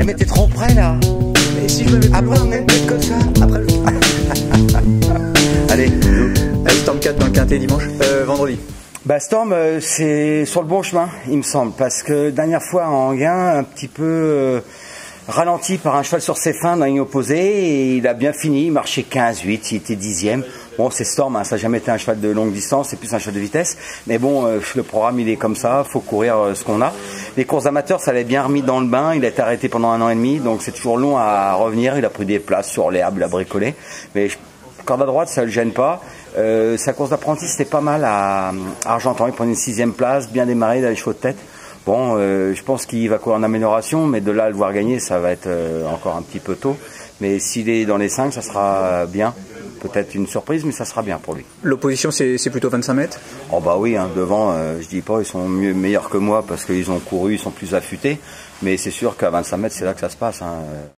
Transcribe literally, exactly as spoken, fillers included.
mais t'es trop près là. Mais si je me mets plus Après loin, on met une tête comme ça. après je... Allez. Allez, Storm quatre dans le quintet dimanche, euh, vendredi. Bah Storm, euh, c'est sur le bon chemin, il me semble, parce que dernière fois en gain, un petit peu euh, ralenti par un cheval sur ses fins dans la ligne opposée, et il a bien fini, il marchait quinze huit, il était dixième. Bon, c'est Storm, hein, ça n'a jamais été un cheval de longue distance, c'est plus un cheval de vitesse, mais bon, euh, le programme il est comme ça, faut courir euh, ce qu'on a. Les courses amateurs, ça l'avait bien remis dans le bain, il a été arrêté pendant un an et demi, donc c'est toujours long à revenir, il a pris des places sur l'herbe, il a bricolé, mais je, corde à droite, ça ne le gêne pas. Euh, sa course d'apprenti, c'était pas mal à, à Argentan. Il prenait une sixième place, bien démarré, il a les chevaux de tête. Bon, euh, je pense qu'il va courir en amélioration, mais de là à le voir gagner, ça va être euh, encore un petit peu tôt. Mais s'il est dans les cinq, ça sera bien. Peut-être une surprise, mais ça sera bien pour lui. L'opposition, c'est plutôt vingt-cinq mètres. Oh bah oui, hein, devant, euh, je dis pas, ils sont mieux, meilleurs que moi parce qu'ils ont couru, ils sont plus affûtés. Mais c'est sûr qu'à vingt-cinq mètres, c'est là que ça se passe. Hein.